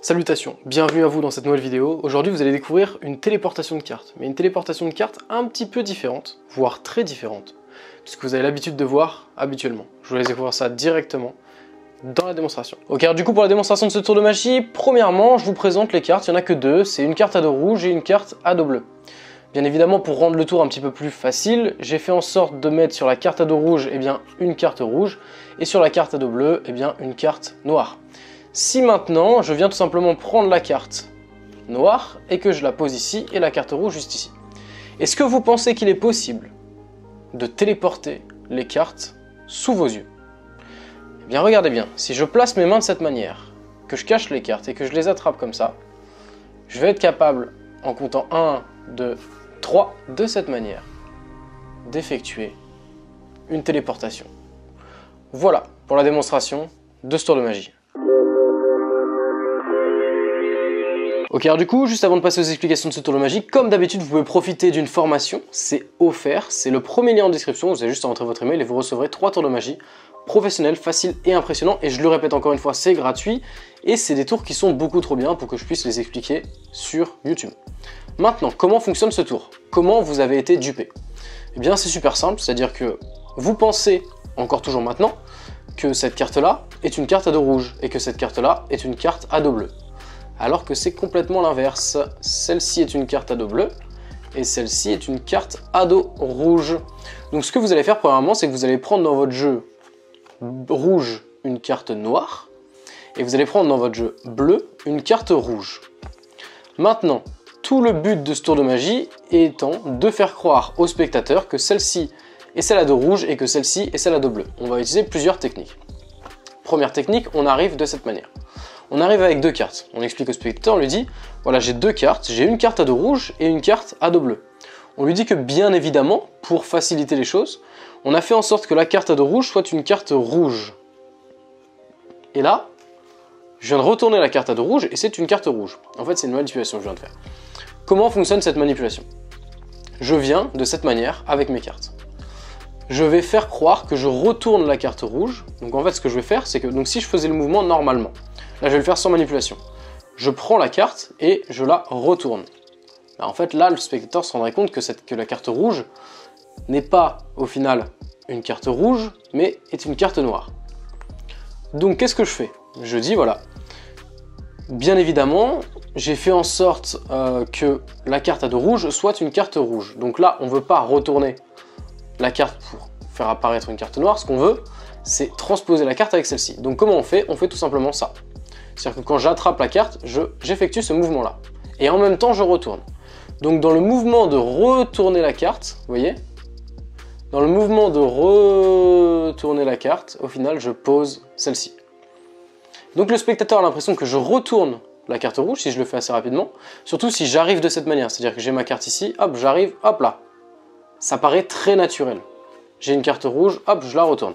Salutations, bienvenue à vous dans cette nouvelle vidéo. Aujourd'hui vous allez découvrir une téléportation de cartes, mais une téléportation de cartes un petit peu différente, voire très différente, de ce que vous avez l'habitude de voir habituellement. Je vous laisse découvrir ça directement dans la démonstration. Ok, alors du coup pour la démonstration de ce tour de magie, premièrement je vous présente les cartes, il n'y en a que deux, c'est une carte à dos rouge et une carte à dos bleu. Bien évidemment, pour rendre le tour un petit peu plus facile, j'ai fait en sorte de mettre sur la carte à dos rouge une carte rouge et sur la carte à dos bleu une carte noire. Si maintenant, je viens tout simplement prendre la carte noire et que je la pose ici et la carte rouge juste ici, est-ce que vous pensez qu'il est possible de téléporter les cartes sous vos yeux? Eh bien regardez bien, si je place mes mains de cette manière, que je cache les cartes et que je les attrape comme ça, je vais être capable, en comptant 1, 2, 3, de cette manière, d'effectuer une téléportation. Voilà pour la démonstration de ce tour de magie. Ok, alors du coup, juste avant de passer aux explications de ce tour de magie, comme d'habitude, vous pouvez profiter d'une formation, c'est offert, c'est le premier lien en description, vous avez juste à entrer votre email et vous recevrez 3 tours de magie professionnels, faciles et impressionnants, et je le répète encore une fois, c'est gratuit, et c'est des tours qui sont beaucoup trop bien pour que je puisse les expliquer sur YouTube. Maintenant, comment fonctionne ce tour? Comment vous avez été dupé? Eh bien, c'est super simple, c'est-à-dire que vous pensez, encore toujours maintenant, que cette carte-là est une carte à dos rouge, et que cette carte-là est une carte à dos bleu. Alors que c'est complètement l'inverse. Celle-ci est une carte à dos bleu et celle-ci est une carte à dos rouge. Donc ce que vous allez faire premièrement, c'est que vous allez prendre dans votre jeu rouge une carte noire et vous allez prendre dans votre jeu bleu une carte rouge. Maintenant, tout le but de ce tour de magie étant de faire croire aux spectateurs que celle-ci est celle à dos rouge et que celle-ci est celle à dos bleu. On va utiliser plusieurs techniques. Première technique, on arrive de cette manière. On arrive avec deux cartes, on explique au spectateur, on lui dit, voilà j'ai deux cartes, j'ai une carte à dos rouge et une carte à dos bleu. On lui dit que bien évidemment, pour faciliter les choses, on a fait en sorte que la carte à dos rouge soit une carte rouge. Et là, je viens de retourner la carte à dos rouge et c'est une carte rouge. En fait c'est une manipulation que je viens de faire. Comment fonctionne cette manipulation? Je viens de cette manière avec mes cartes. Je vais faire croire que je retourne la carte rouge. Donc en fait ce que je vais faire, c'est que donc, si je faisais le mouvement normalement, là je vais le faire sans manipulation. Je prends la carte et je la retourne. Alors, en fait là le spectateur se rendrait compte que la carte rouge n'est pas au final une carte rouge, mais est une carte noire. Donc qu'est-ce que je fais? Je dis voilà, bien évidemment j'ai fait en sorte que la carte à dos rouge soit une carte rouge. Donc là on ne veut pas retourner la carte pour faire apparaître une carte noire, ce qu'on veut c'est transposer la carte avec celle-ci. Donc comment on fait? On fait tout simplement ça. C'est-à-dire que quand j'attrape la carte, j'effectue ce mouvement-là. Et en même temps, je retourne. Donc dans le mouvement de retourner la carte, vous voyez? Dans le mouvement de retourner la carte, au final, je pose celle-ci. Donc le spectateur a l'impression que je retourne la carte rouge, si je le fais assez rapidement. Surtout si j'arrive de cette manière. C'est-à-dire que j'ai ma carte ici, hop, j'arrive, hop là. Ça paraît très naturel. J'ai une carte rouge, hop, je la retourne.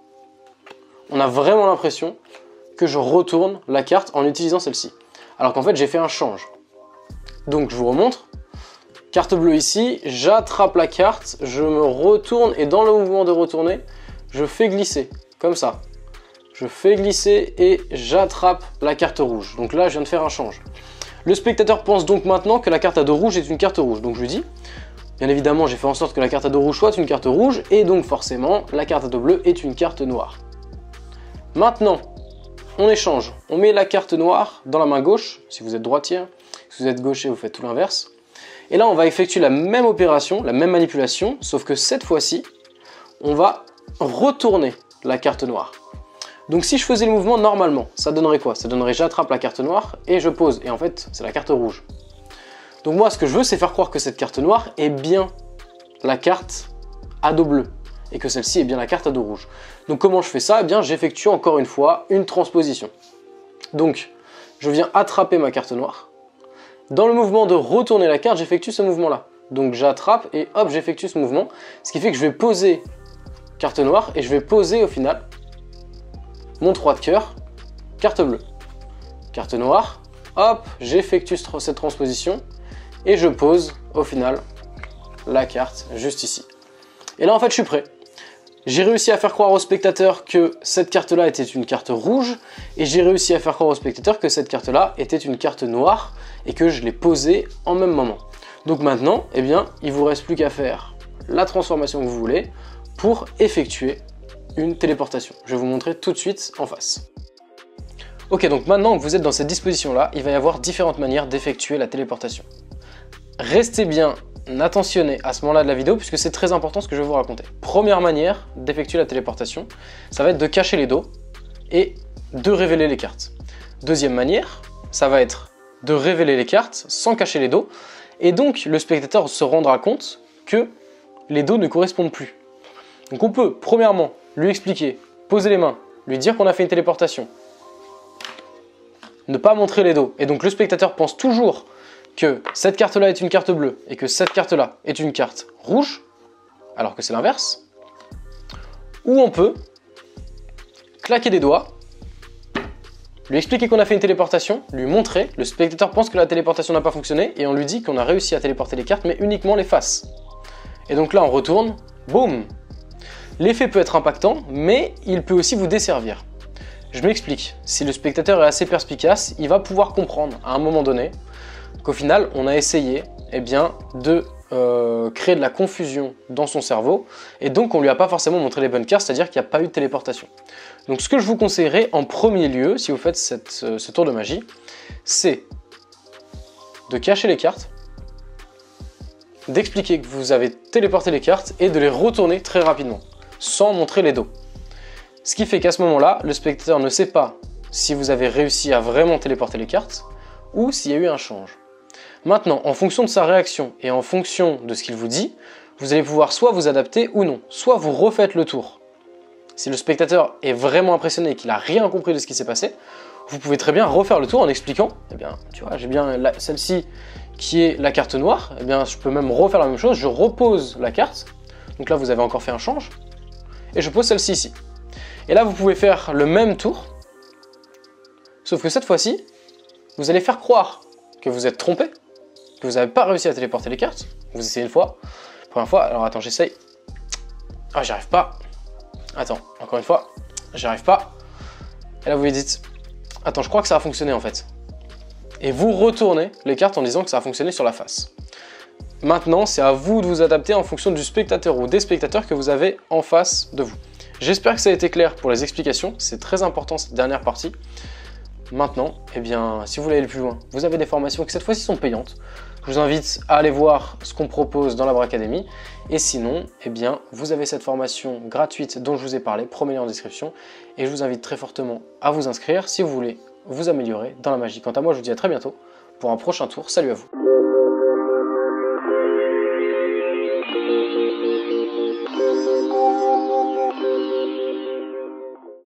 On a vraiment l'impression que je retourne la carte en utilisant celle-ci. Alors qu'en fait, j'ai fait un change. Donc, je vous remontre. Carte bleue ici, j'attrape la carte, je me retourne et dans le mouvement de retourner, je fais glisser, comme ça. Je fais glisser et j'attrape la carte rouge. Donc là, je viens de faire un change. Le spectateur pense donc maintenant que la carte à dos rouge est une carte rouge. Donc, je lui dis, bien évidemment, j'ai fait en sorte que la carte à dos rouge soit une carte rouge et donc forcément, la carte à dos bleu est une carte noire. Maintenant, on échange, on met la carte noire dans la main gauche, si vous êtes droitier, si vous êtes gaucher, vous faites tout l'inverse. Et là, on va effectuer la même opération, la même manipulation, sauf que cette fois-ci, on va retourner la carte noire. Donc si je faisais le mouvement normalement, ça donnerait quoi? Ça donnerait j'attrape la carte noire et je pose, et en fait, c'est la carte rouge. Donc moi, ce que je veux, c'est faire croire que cette carte noire est bien la carte à dos bleu. Et que celle-ci est bien la carte à dos rouge. Donc comment je fais ça? Eh bien j'effectue encore une fois une transposition. Donc je viens attraper ma carte noire. Dans le mouvement de retourner la carte, j'effectue ce mouvement-là. Donc j'attrape et hop, j'effectue ce mouvement. Ce qui fait que je vais poser carte noire et je vais poser au final mon 3 de cœur, carte bleue. Carte noire, hop, j'effectue cette transposition et je pose au final la carte juste ici. Et là en fait je suis prêt. J'ai réussi à faire croire au spectateur que cette carte-là était une carte rouge, et j'ai réussi à faire croire au spectateur que cette carte-là était une carte noire, et que je l'ai posée en même moment. Donc maintenant, eh bien, il vous reste plus qu'à faire la transformation que vous voulez pour effectuer une téléportation. Je vais vous montrer tout de suite en face. Ok, donc maintenant que vous êtes dans cette disposition-là, il va y avoir différentes manières d'effectuer la téléportation. Restez bien attentionné à ce moment-là de la vidéo puisque c'est très important ce que je vais vous raconter. Première manière d'effectuer la téléportation, ça va être de cacher les dos et de révéler les cartes. Deuxième manière, ça va être de révéler les cartes sans cacher les dos et donc le spectateur se rendra compte que les dos ne correspondent plus. Donc on peut premièrement lui expliquer, poser les mains, lui dire qu'on a fait une téléportation, ne pas montrer les dos et donc le spectateur pense toujours que cette carte-là est une carte bleue et que cette carte-là est une carte rouge, alors que c'est l'inverse. Ou on peut claquer des doigts, lui expliquer qu'on a fait une téléportation, lui montrer, le spectateur pense que la téléportation n'a pas fonctionné et on lui dit qu'on a réussi à téléporter les cartes mais uniquement les faces. Et donc là on retourne, boum. L'effet peut être impactant mais il peut aussi vous desservir. Je m'explique, si le spectateur est assez perspicace, il va pouvoir comprendre à un moment donné qu'au final, on a essayé de créer de la confusion dans son cerveau et donc on lui a pas forcément montré les bonnes cartes, c'est-à-dire qu'il n'y a pas eu de téléportation. Donc ce que je vous conseillerais en premier lieu, si vous faites ce tour de magie, c'est de cacher les cartes, d'expliquer que vous avez téléporté les cartes et de les retourner très rapidement, sans montrer les dos. Ce qui fait qu'à ce moment-là, le spectateur ne sait pas si vous avez réussi à vraiment téléporter les cartes ou s'il y a eu un change. Maintenant, en fonction de sa réaction et en fonction de ce qu'il vous dit, vous allez pouvoir soit vous adapter ou non, soit vous refaites le tour. Si le spectateur est vraiment impressionné et qu'il n'a rien compris de ce qui s'est passé, vous pouvez très bien refaire le tour en expliquant, eh bien, tu vois, j'ai bien celle-ci qui est la carte noire, eh bien, je peux même refaire la même chose, je repose la carte, donc là vous avez encore fait un change, et je pose celle-ci ici. Et là vous pouvez faire le même tour, sauf que cette fois-ci, vous allez faire croire que vous êtes trompé, que vous n'avez pas réussi à téléporter les cartes. Vous essayez une fois, première fois, alors attends, j'essaye. Ah, j'y arrive pas. Attends, encore une fois, j'y arrive pas. Et là, vous lui dites, attends, je crois que ça a fonctionné en fait. Et vous retournez les cartes en disant que ça a fonctionné sur la face. Maintenant, c'est à vous de vous adapter en fonction du spectateur ou des spectateurs que vous avez en face de vous. J'espère que ça a été clair pour les explications. C'est très important cette dernière partie. Maintenant, eh bien, si vous voulez aller plus loin, vous avez des formations qui cette fois-ci sont payantes. Je vous invite à aller voir ce qu'on propose dans l'Abre Academy. Et sinon, eh bien, vous avez cette formation gratuite dont je vous ai parlé, premier lien en description. Et je vous invite très fortement à vous inscrire si vous voulez vous améliorer dans la magie. Quant à moi, je vous dis à très bientôt pour un prochain tour. Salut à vous!